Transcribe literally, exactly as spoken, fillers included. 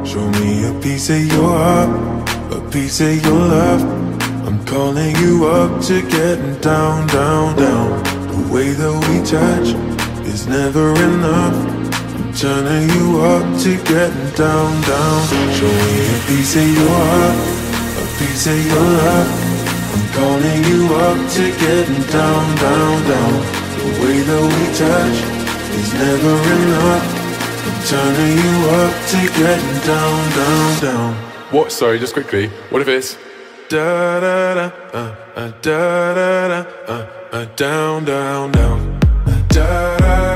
Show me a piece of your heart, a piece of your love. I'm calling you up to getting down, down, down. The way that we touch is never enough. I'm turning you up to getting down, down. Show me a piece of your heart, a piece of your love. I'm calling you up to getting down, down, down. The way that we touch is never enough. I'm turning you up to getting down, down, down. What? Sorry, just quickly. What if it's da da da uh, uh, da da da uh, uh, down, down, down, uh, da da.